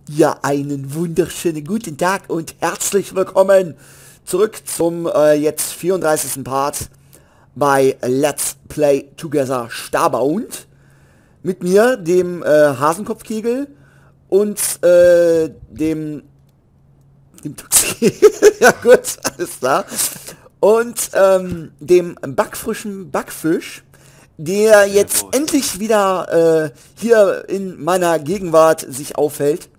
Ja, einen wunderschönen guten Tag und herzlich willkommen zurück zum jetzt 34. Part bei Let's Play Together Starbound. Mit mir, dem Hasenkopfkegel und dem Tuxkegel. Ja gut, alles klar. Und dem backfrischen Backfisch, der jetzt endlich wieder hier in meiner Gegenwart sich aufhält.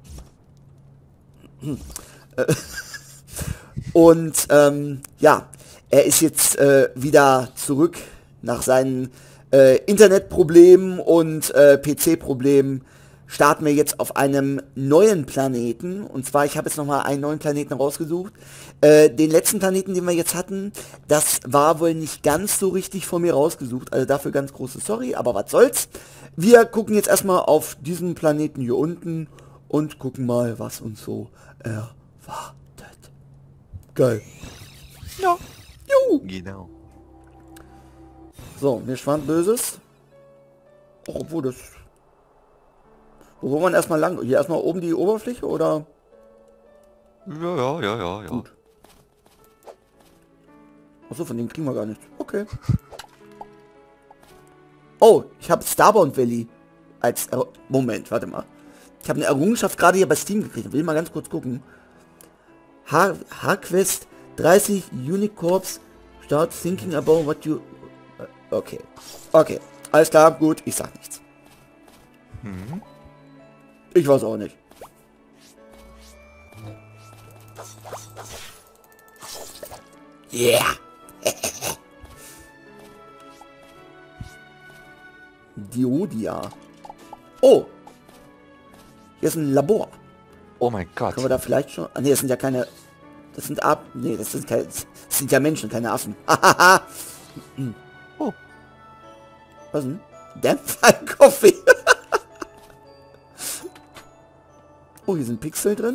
Und ja, er ist jetzt wieder zurück nach seinen Internetproblemen und PC-Problemen. Starten wir jetzt auf einem neuen Planeten. Und zwar, ich habe jetzt nochmal einen neuen Planeten rausgesucht. Den letzten Planeten, den wir jetzt hatten, das war wohl nicht ganz so richtig von mir rausgesucht. Also dafür ganz große Sorry, aber was soll's. Wir gucken jetzt erstmal auf diesen Planeten hier unten und gucken mal, was uns so erwartet. Geil. Ja. Juhu. Genau. So, mir schwand Böses. Oh, obwohl das... Wo wollen wir erstmal lang? Hier erstmal oben die Oberfläche oder? Ja. Gut. Achso, von dem kriegen wir gar nichts. Okay. Oh, ich habe Starbound Valley als... Moment, warte mal. Ich habe eine Errungenschaft gerade hier bei Steam gekriegt. Will mal ganz kurz gucken. H-Quest 30 Unicorps. Start thinking about what you... Okay. Okay. Alles klar, gut. Ich sag nichts. Ich weiß auch nicht. Yeah. Diodia. Oh. Hier ist ein Labor. Oh mein Gott. Können wir da vielleicht schon... Ah, nee, das sind ja keine... Das sind Nee, das sind keine... Das sind ja Menschen, keine Affen. Oh. Was denn? Dämpfer-Kaffee. Oh, hier sind Pixel drin.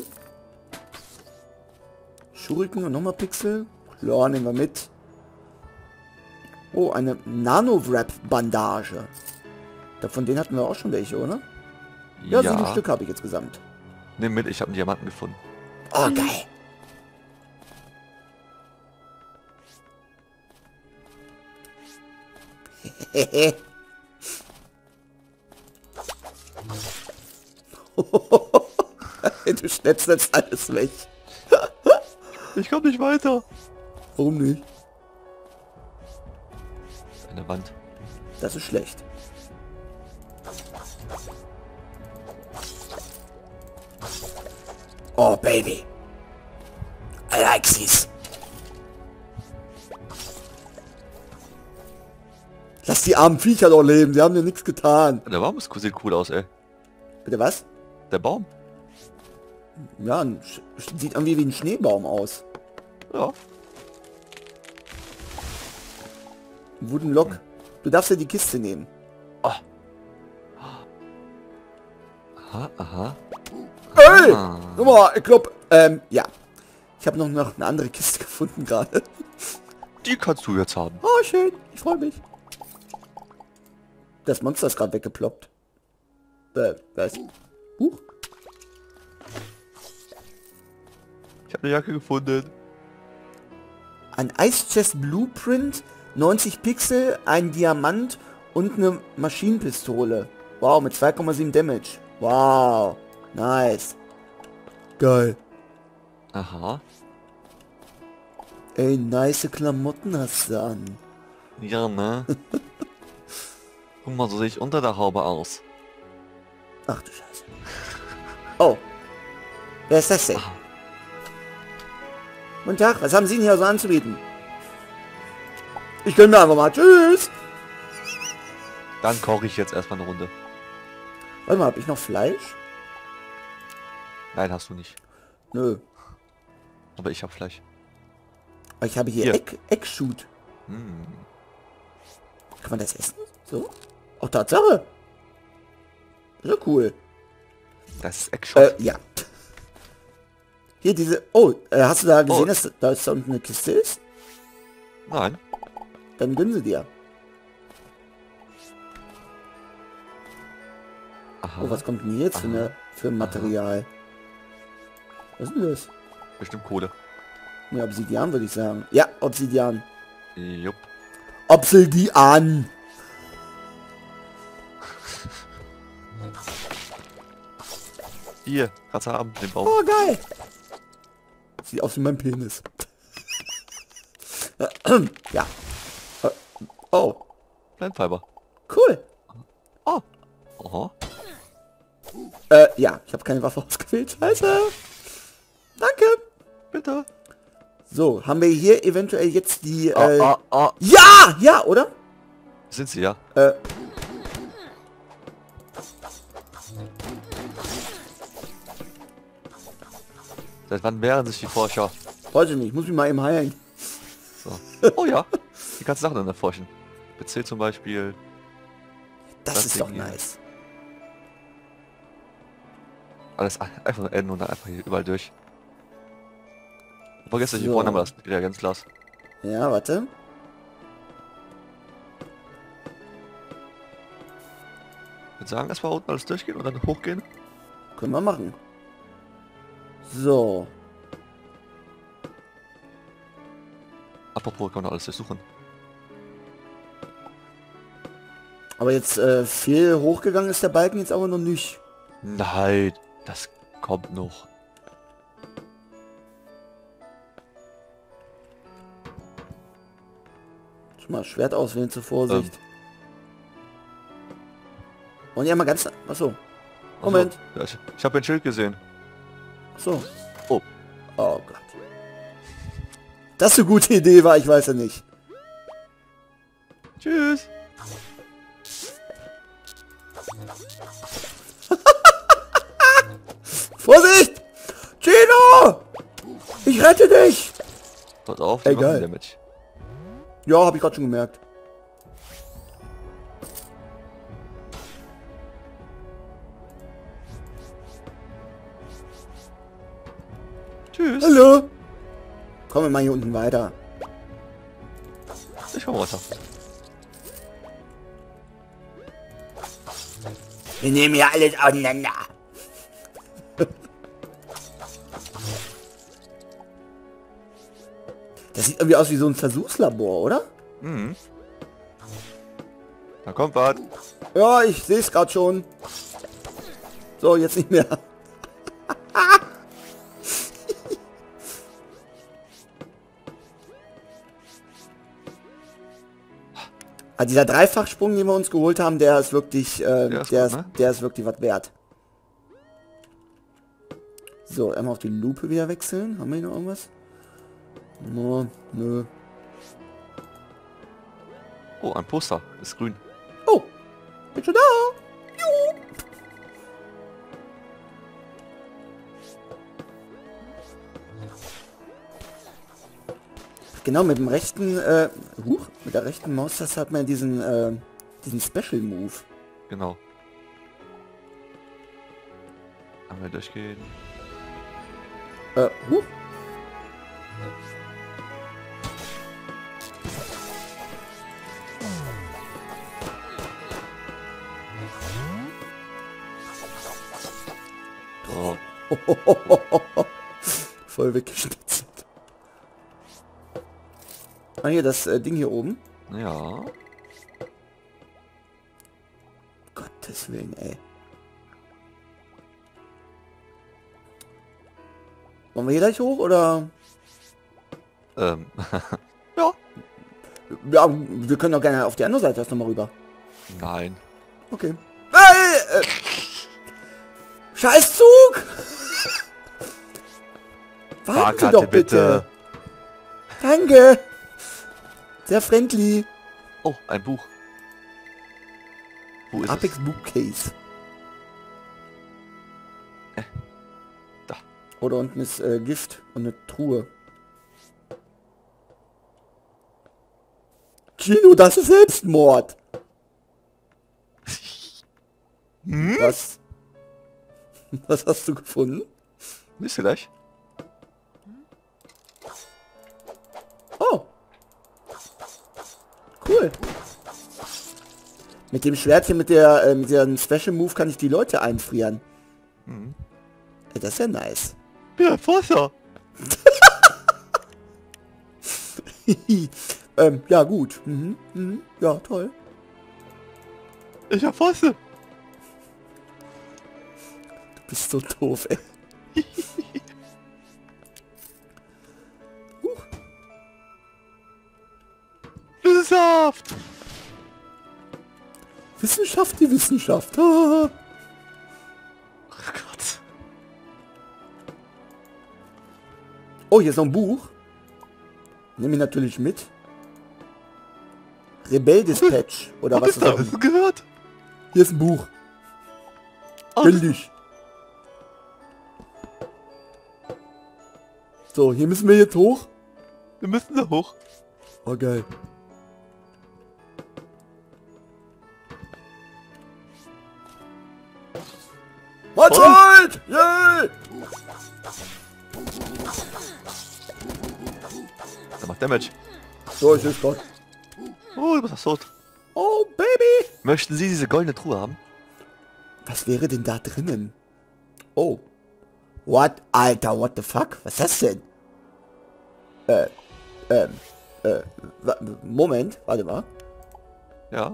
Schuriken und nochmal Pixel. Klar, nehmen wir mit. Oh, eine Nano-Wrap-Bandage. Von denen hatten wir auch schon welche, oder? Ja, 7 Stück habe ich jetzt gesamt. Nimm mit, ich habe einen Diamanten gefunden. Oh, geil. Du schnetzelst alles weg. Ich komme nicht weiter. Warum nicht? Eine Wand. Das ist schlecht. Oh, Baby. I like this. Lass die armen Viecher doch leben. Sie haben dir nichts getan. Der Baum sieht cool aus, ey. Bitte was? Der Baum? Ja, sieht irgendwie wie ein Schneebaum aus. Ja. Wooden Lock. Du darfst ja die Kiste nehmen. Oh. Aha. Hey! Guck mal, ich glaub, ja. Ich habe noch eine andere Kiste gefunden gerade. Die kannst du jetzt haben. Oh, schön. Ich freue mich. Das Monster ist gerade weggeploppt. Was? Huch. Ich habe eine Jacke gefunden. Ein Ice Chest Blueprint, 90 Pixel, ein Diamant und eine Maschinenpistole. Wow, mit 2,7 Damage. Wow. Nice. Geil. Aha. Ey, nice Klamotten hast du an. Ja, ne? Guck mal, so sehe ich unter der Haube aus. Ach du Scheiße. Oh. Wer ist das denn? Ah. Guten Tag, was haben Sie denn hier so anzubieten? Ich gönne mir einfach mal. Tschüss. Dann koche ich jetzt erstmal eine Runde. Warte mal, habe ich noch Fleisch? Nein, hast du nicht. Nö. Aber ich habe Fleisch. Aber ich habe hier, Hier. Eggshoot. Hm. Kann man das essen? So? Oh, Tatsache. Ja, cool. Das ist Eckshot. Ja. Hier diese... Oh, hast du da gesehen, dass da unten eine Kiste ist? Nein. Dann gönnen sie dir. Aha. Oh, was kommt denn hier jetzt für für Material. Was ist denn das? Bestimmt Kohle. Ja, Obsidian würde ich sagen. Ja, Obsidian. Jupp. Obsidian. Hier, kannst du haben, den Baum. Oh, geil. Sieht aus wie mein Penis. Ja. Oh, Blendfiber. cool. Oh. Aha. Ja, ich habe keine Waffe ausgewählt. Scheiße. Danke. Bitte. So, haben wir hier eventuell jetzt die... Ah. Ja! Ja, oder? Sind sie, ja? Seit wann wehren sich die Forscher? Weiß ich nicht, muss mich mal eben heilen. So. Oh ja. Die kannst Sachen dann erforschen. PC zum Beispiel. Das ist doch Ding hier. nice. Alles einfach nur N und dann einfach hier überall durch. Vergesst nicht, hier So. vorne haben wir das Reagenzglas. Ja, warte. Ich würde sagen, erstmal unten alles durchgehen und dann hochgehen. Können wir machen. So. Apropos, kann man alles durchsuchen. Aber jetzt viel hochgegangen ist der Balken jetzt aber noch nicht. Nein, das kommt noch. Schon mal Schwert auswählen zur Vorsicht. Und ja mal ganz... Achso. Moment. Ja, ich habe ein Schild gesehen. So. Oh. Oh Gott. Das eine gute Idee war, ich weiß ja nicht. Tschüss. Vorsicht! Gino! Ich rette dich! Pass auf, die Egal. machen Damage. Ja, habe ich gerade schon gemerkt. Tschüss. Hallo! Kommen wir mal hier unten weiter. Ich komm runter. Wir nehmen hier alles auseinander. Das sieht irgendwie aus wie so ein Versuchslabor, oder? Mhm. Da kommt was. Ja, ich sehe es gerade schon. So, jetzt nicht mehr. Also dieser Dreifachsprung, den wir uns geholt haben, der ist wirklich, ist gut, ne? der ist wirklich was wert. So, einmal auf die Lupe wieder wechseln. Haben wir hier noch irgendwas? No, nö. Oh, ein Poster. Ist grün. Oh, bin schon da. Juhu. Genau, mit dem rechten, mit der rechten Maustaste hat man diesen Special Move. Genau. Einmal durchgehen. Huch. Oh. Voll weggeschnitzt. Ah, hier, das Ding hier oben. Ja. Gottes Willen, ey. Wollen wir hier gleich hoch, oder? Ja. Ja, wir können auch gerne auf die andere Seite erst nochmal rüber. Nein. Okay. Scheißzug! Warten Sie Fahrkarte doch bitte. Danke. Sehr friendly. Oh, ein Buch. Wo ist Apex Bookcase. Da. Oder unten ist Gift und eine Truhe. Gino, das ist Selbstmord. Was? Was hast du gefunden? es? Wisst ihr gleich? Oh. Cool. Mit dem Schwertchen, mit dem Special Move kann ich die Leute einfrieren. Mhm. Ja, das ist ja nice. Ja, Wasser. Ja, gut. Mhm, mhm. Ja, toll. Ich hab Wasser. Du bist so doof, ey. Wissenschaft. Wissenschaft, die Wissenschaft. Ah. Oh Gott. Oh, hier ist noch ein Buch. Nehme ich natürlich mit. Rebell Dispatch. Oder was Hab ich ist da das? Wissen gehört? Hier ist ein Buch. Oh, Billig. So, hier müssen wir jetzt hoch. wir müssen da hoch. Oh, geil. Mahlzeit! Yay! Der macht Damage. So, ich ist Gott. Oh, du bist doch tot. Oh, Baby! Möchten Sie diese goldene Truhe haben? Was wäre denn da drinnen? Oh. What? Alter, what the fuck? Was ist das denn? Moment, warte mal. Ja.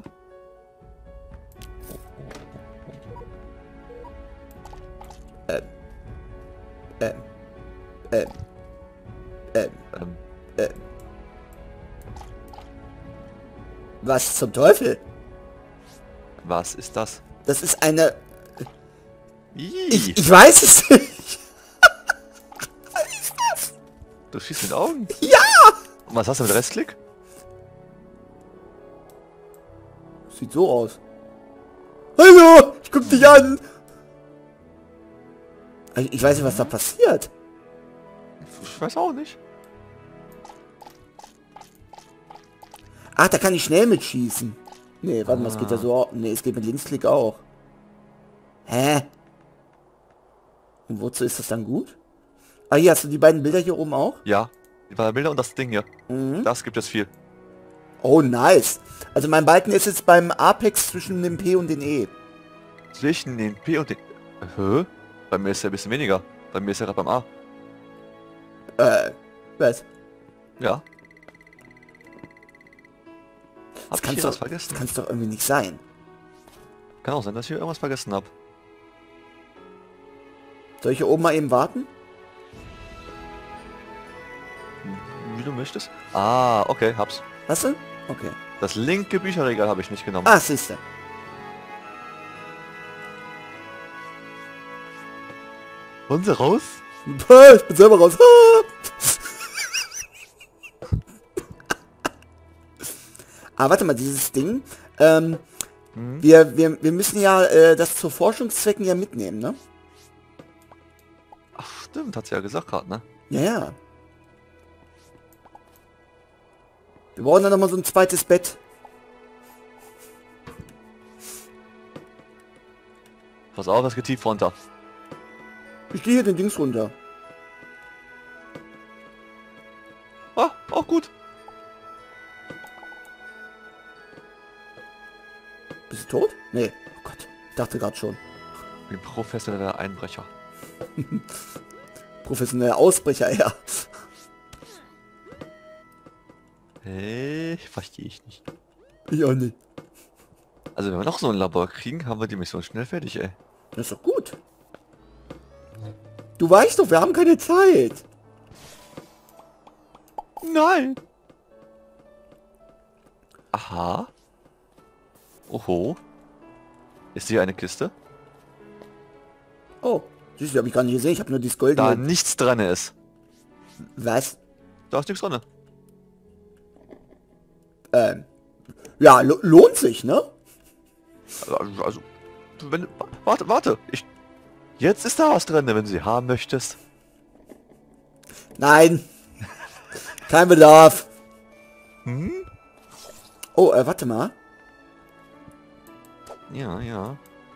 Was zum Teufel? Was ist das? Das ist eine... Ih, Ich weiß es nicht. du schießt mit Augen. Ja! Und was hast du mit Rechtsklick? Sieht so aus. Hallo, ich guck dich an. Ich weiß nicht, was da passiert. Ich weiß auch nicht. Ach, da kann ich schnell mitschießen. Nee, warte mal, es geht ja so... Nee, es geht mit Linksklick auch. Hä? Und wozu ist das dann gut? Ah, hier hast du die beiden Bilder hier oben auch? Ja. Die beiden Bilder und das Ding hier. Mhm. Das gibt es viel. Oh, nice. Also mein Balken ist jetzt beim Apex zwischen dem P und den E. Zwischen den P und den... Hä? Bei mir ist ja ein bisschen weniger. Bei mir ist ja gerade beim A. Was? Ja. Das Hab ich hier was Das vergessen? kann's doch irgendwie nicht sein. Kann auch sein, dass ich hier irgendwas vergessen habe. Soll ich hier oben mal eben warten? Wie du möchtest. Ah, okay, hab's. Hast du? Okay. Das linke Bücherregal habe ich nicht genommen. Ah, siehste. Wollen Sie raus? Ich bin selber raus. Ah, warte mal, dieses Ding. Wir müssen ja das zu Forschungszwecken ja mitnehmen, ne? Ach, stimmt, hat sie ja gesagt gerade, ne? Ja, ja. Wir brauchen dann noch mal so ein zweites Bett. Pass auf, es geht tief runter. Ich gehe hier den Dings runter. Ah, auch gut. Bist du tot? Nee. Oh Gott. Dachte gerade schon. Ich bin professioneller Einbrecher. Professioneller Ausbrecher, ja. Hey, verstehe ich nicht. Ich auch nicht. Also wenn wir noch so ein Labor kriegen, haben wir die Mission schnell fertig, ey. Das ist doch gut. Du weißt doch, wir haben keine Zeit. Nein. Aha. Oho. Ist hier eine Kiste? Oh, süß, die habe ich gar nicht gesehen. Ich habe nur dieses Da goldene... nichts dran ist. Was? Da ist nichts dran. Ja, lohnt sich, ne? Also, wenn... Warte. Jetzt ist da was drin, wenn du sie haben möchtest. Nein. Kein Bedarf. Hm? Oh, warte mal. Ja.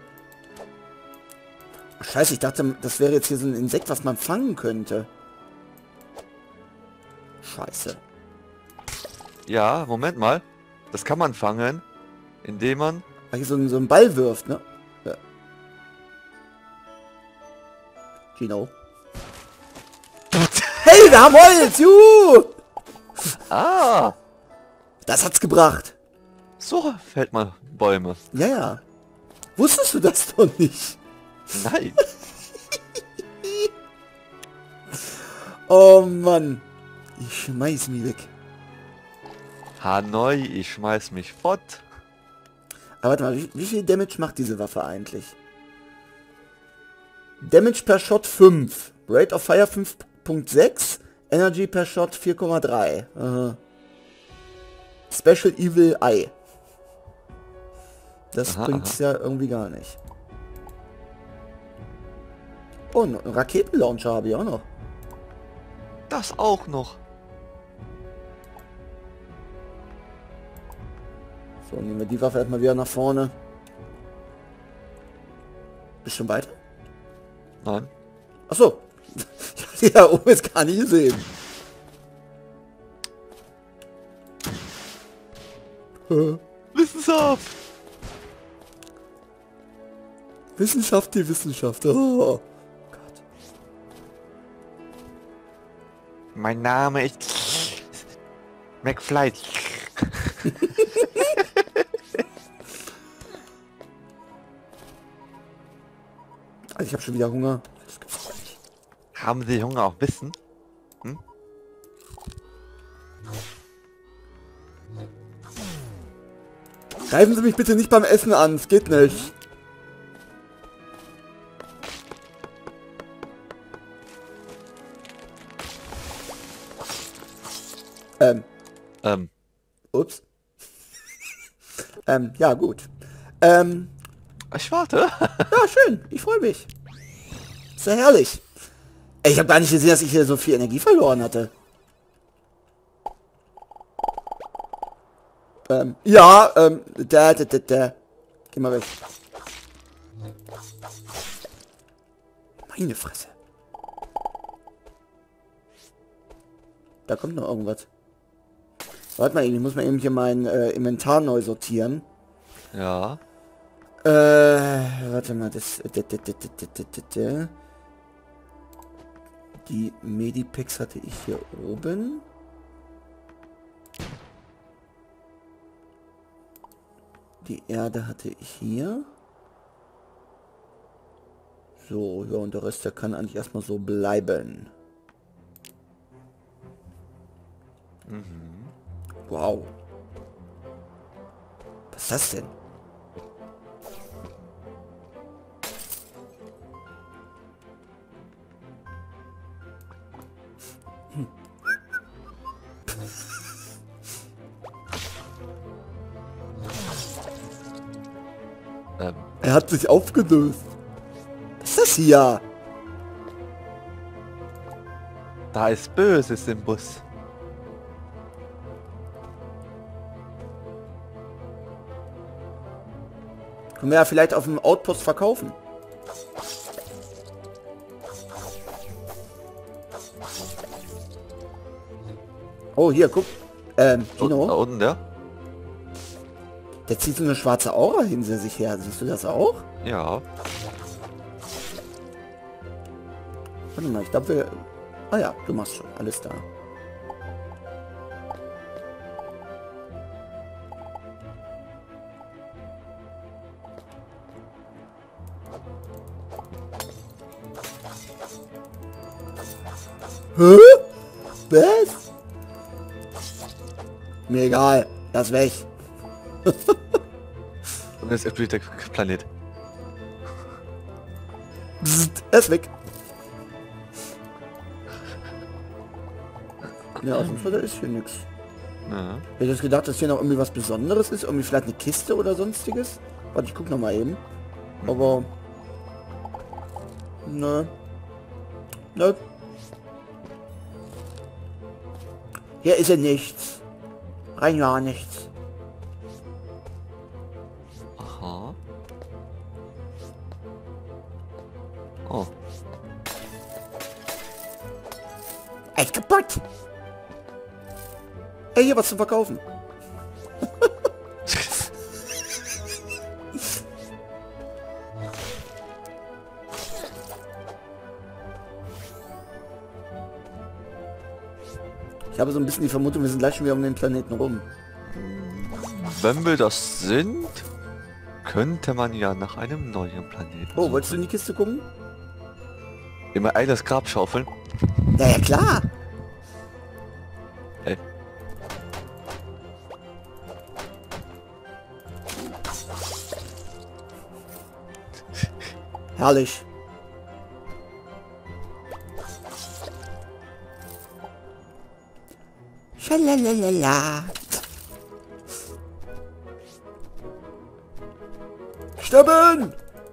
Scheiße, ich dachte, das wäre jetzt hier so ein Insekt, was man fangen könnte. Scheiße. Ja, Moment mal. Das kann man fangen, indem man... Weil hier so ein Ball wirft, ne? Ja. Gino. Hey, wir haben Holz! Juhu! Ah! Das hat's gebracht. So fällt man Bäume. Ja, ja. Wusstest du das doch nicht? Nein. Oh Mann. Ich schmeiß mich weg. Hanoi, ich schmeiß mich fort. Aber warte mal, wie viel Damage macht diese Waffe eigentlich? Damage per Shot 5. Rate of Fire 5.6. Energy per Shot 4,3. Aha. Special Evil Eye. Das bringt's ja irgendwie gar nicht. Oh, einen Raketenlauncher habe ich auch noch. Das auch noch. So, nehmen wir die Waffe erstmal wieder nach vorne. Bist schon weiter? Nein. Achso. Ja, oben ist gar nicht gesehen. Wissenschaft. Wissenschaft, die Wissenschaft. Oh Gott. Mein Name ist McFly. Also ich habe schon wieder Hunger. Haben Sie Hunger auf Wissen? Hm? Greifen Sie mich bitte nicht beim Essen an, es geht nicht. Ups. Ja gut. Ich warte. Ja, schön. Ich freue mich. Ist ja herrlich. Ey, ich habe gar nicht gesehen, dass ich hier so viel Energie verloren hatte. Ja, Geh mal weg. Meine Fresse. Da kommt noch irgendwas. Warte mal, ich muss mal eben hier mein Inventar neu sortieren. Ja. Warte mal, die Medipacks hatte ich hier oben. Die Erde hatte ich hier. So, ja, und der Rest, der kann eigentlich erstmal so bleiben. Wow. Was ist das denn? Er hat sich aufgelöst. Was ist das hier? Da ist Böses im Bus. Können wir ja vielleicht auf dem Outpost verkaufen. Oh, hier, guck. Gino. Da unten, der? Der zieht so eine schwarze Aura hinter sich her. Siehst du das auch? Ja. Warte mal, ich glaube wir... Ah ja, du machst schon. Alles da. Hä? Was? Mir egal. Lass weg. Und jetzt explodiert der Planet. Psst, er ist weg. Ja, sonst da ist hier nichts. Ja. Ich hätte jetzt gedacht, dass hier noch irgendwie was Besonderes ist. Irgendwie vielleicht eine Kiste oder sonstiges. Warte, ich guck noch mal eben. Aber... Nö. Nö. Hier ist ja nichts. Rein gar nichts. Aha. Oh. Echt kaputt. Ey, hier was zu verkaufen. Ich habe so ein bisschen die Vermutung, wir sind gleich schon wieder um den Planeten rum. Wenn wir das sind, könnte man ja nach einem neuen Planeten Oh, suchen. wolltest du in die Kiste gucken? Immer eigenes Grab schaufeln. Ja, ja, klar. Ey. Herrlich. Schalalala. Sterben!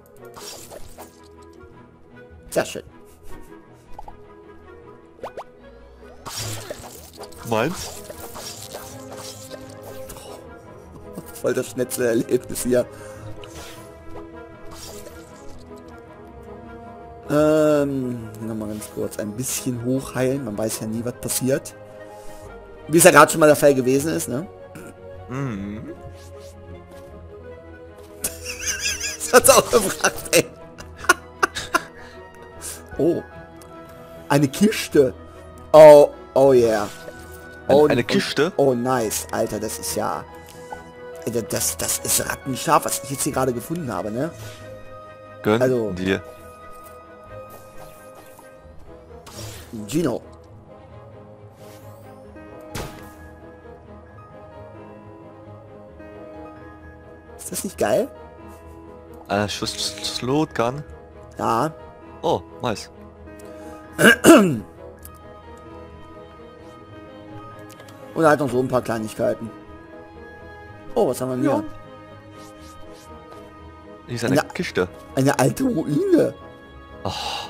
Sehr schön. Meins? Voll das Schnetzelerlebnis hier. Nochmal ganz kurz ein bisschen hochheilen. Man weiß ja nie, was passiert. Wie es ja gerade schon mal der Fall gewesen ist, ne? Mhm. Das hat's auch gefragt, ey. Oh. Eine Kiste. Oh, oh yeah. Oh, Eine Kiste? Oh, nice. Alter, das ist ja... Das ist rattenscharf, was ich jetzt hier gerade gefunden habe, ne? Gönn Also- dir. Gino. Ist das nicht geil? Eine Slotgun. Ja. Oh, nice. Und halt noch so ein paar Kleinigkeiten. Oh, was haben wir Ja. hier? Hier ist eine Eine- Kiste. Eine alte Ruine. Oh.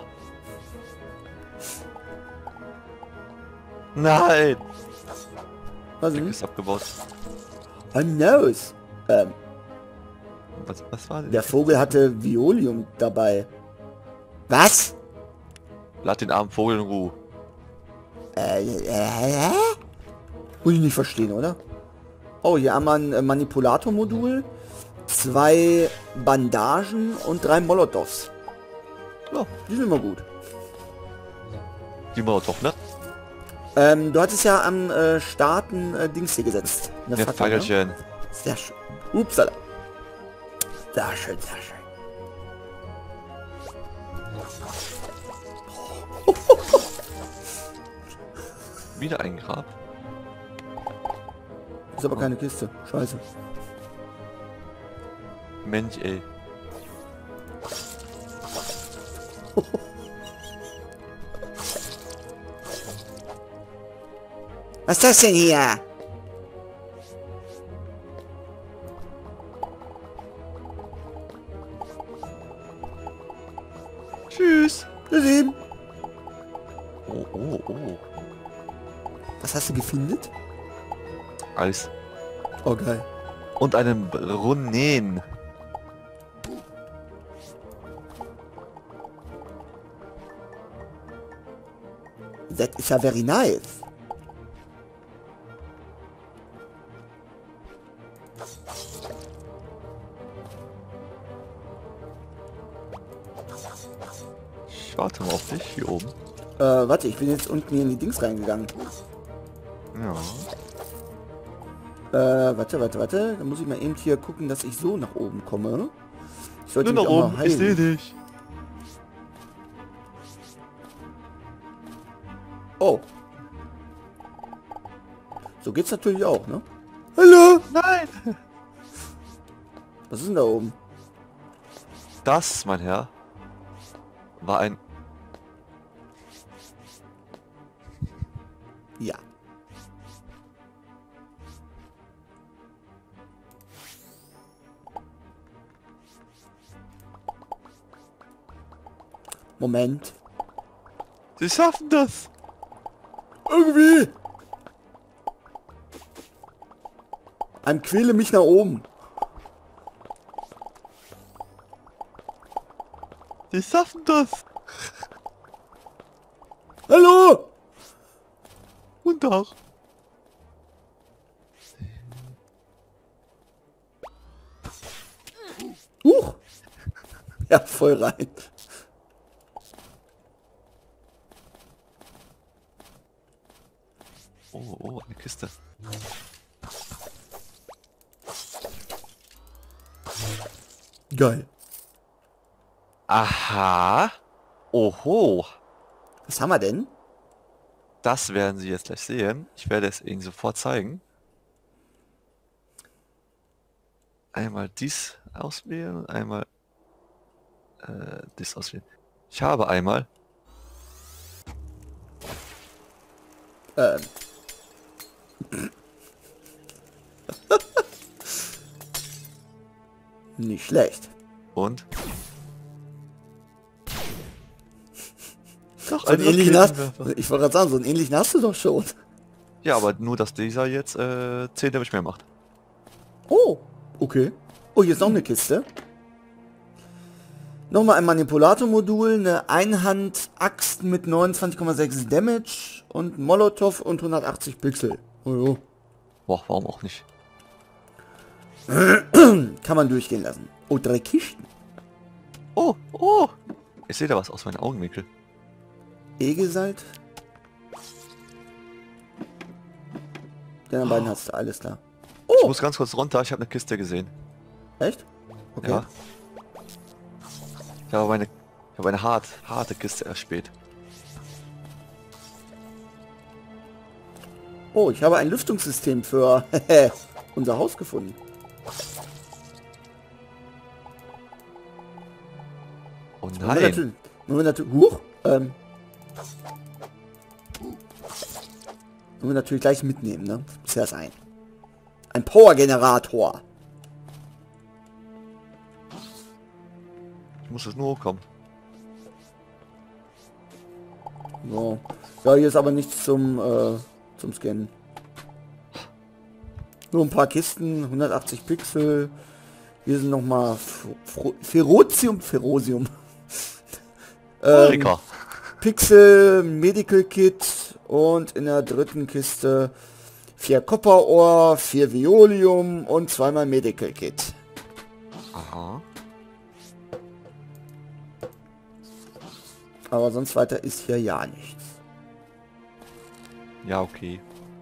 Nein! Was Die denn? ist abgebaut. Oh knows. Was war denn? Der Vogel hatte Violium dabei. Was? Lad den armen Vogel in Ruhe. Muss ich nicht verstehen, oder? Oh, hier haben wir ein Manipulator-Modul, 2 Bandagen und 3 Molotovs. Ja, Die sind immer gut. die Molotov, ne? Du hattest ja am Starten Dings hier gesetzt. Eine Ja, Fackel, ne? Fackelchen. Sehr schön. Upsala. Sehr schön, sehr schön. Wieder ein Grab. Ist aber keine Kiste. Scheiße. Mensch, ey. Was ist das denn hier? Tschüss. Das eben. Oh, oh, oh. Was hast du gefunden? Eis. Oh, geil. Und einen Brunnen. That is ja very nice. Ich warte mal auf dich hier oben. Warte, ich bin jetzt unten hier in die Dings reingegangen. Ja. Warte. Dann muss ich mal eben hier gucken, dass ich so nach oben komme. Ich sollte Nur mich nach auch oben. mal Ich sehe heilen. dich. Oh. So geht's natürlich auch, ne? Hallo! Nein. Was ist denn da oben? Das, mein Herr, war ein... Ja. Moment. Sie schaffen das. Irgendwie. Quäle mich nach oben. Sie schaffen das. Hallo! Und auch. Ja, voll rein. Oh, eine Kiste. Geil. Aha. Oho. Was haben wir denn? Das werden Sie jetzt gleich sehen. Ich werde es Ihnen sofort zeigen. Einmal dies auswählen und einmal dies auswählen. Ich habe einmal Ähm. Nicht schlecht. und doch So einen einen ähnlichen hast, Raketenwerfer. ich wollte gerade sagen, so einen ähnlichen hast du doch schon. Ja, aber nur, dass dieser jetzt 10 Damage mehr macht. Oh, okay. Oh, hier ist noch eine Kiste. Nochmal ein Manipulator-Modul, eine Einhand-Axt mit 29,6 Damage und Molotow und 180 Pixel. Oh, jo. Boah, warum auch nicht? Kann man durchgehen lassen. Oh, 3 Kisten. Oh. Ich sehe da was aus meinen Augenwinkel. Egesalt. Den anderen beiden hast du, alles klar. Ich muss ganz kurz runter, ich habe eine Kiste gesehen. Echt? Okay. Ja. Ich habe eine harte Kiste erspäht. Oh, ich habe ein Lüftungssystem für unser Haus gefunden. Oh Wollen wir nein. Huch, wollen wir natürlich gleich mitnehmen, ne? Ist ja das ein Power-Generator. Ich muss es nur hochkommen. So. Ja, hier ist aber nichts zum Scannen. Nur ein paar Kisten, 180 Pixel. Hier sind nochmal Ferrosium. Erika. Pixel, Medical Kit und in der dritten Kiste 4 Copper-Ohr, 4 Violium und 2-mal Medical Kit. Aha. Aber sonst weiter ist hier ja nichts. Ja, okay.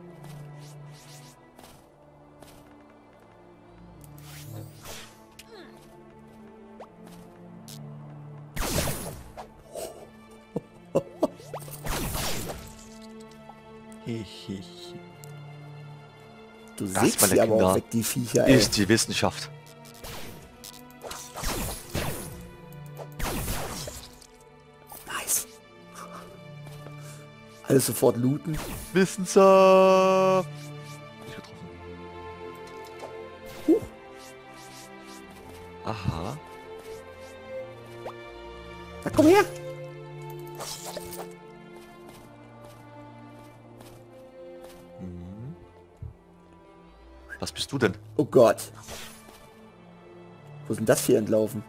Du Das, siehst meine sie aber auch Kinder, weg, die Viecher, ey. ist die Wissenschaft. Nice. Alles sofort looten. Wissenschaft. Nicht getroffen. Huch. Aha. Na komm her. Was bist du denn? Oh Gott. Wo ist denn das hier entlaufen?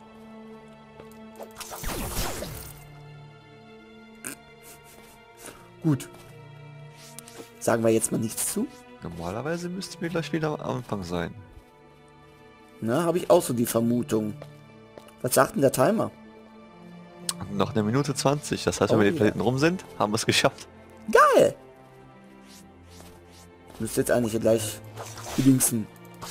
Gut. Sagen wir jetzt mal nichts zu. Normalerweise müssten wir gleich wieder am Anfang sein. Na, habe ich auch so die Vermutung. Was sagt denn der Timer? Noch eine Minute 20. Das heißt, wenn Oh wir den ja. Planeten rum sind, haben wir es geschafft. Geil! Müsste jetzt eigentlich gleich gedingsen.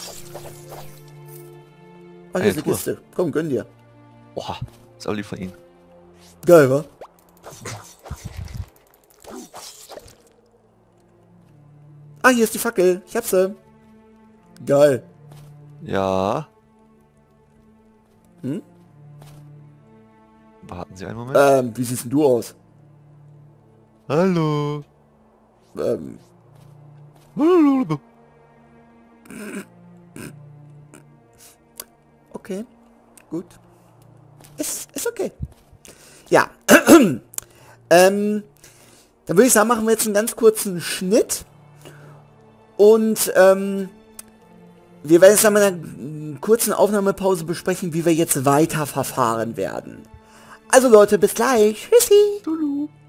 Ah, hier Eine ist eine Truhe. Kiste. Komm, gönn dir. Oha, ist auch lieb von Ihnen. Geil, wa? Ah, hier ist die Fackel. Ich hab sie. Geil. Ja. Hm? Warten Sie einen Moment. Wie siehst denn du aus? Hallo. Ähm, okay. Gut. Ist okay. Ja. Dann würde ich sagen, machen wir jetzt einen ganz kurzen Schnitt. Und wir werden jetzt dann mit einer kurzen Aufnahmepause besprechen, wie wir jetzt weiter verfahren werden. Also Leute, bis gleich. Tschüssi. Tulu.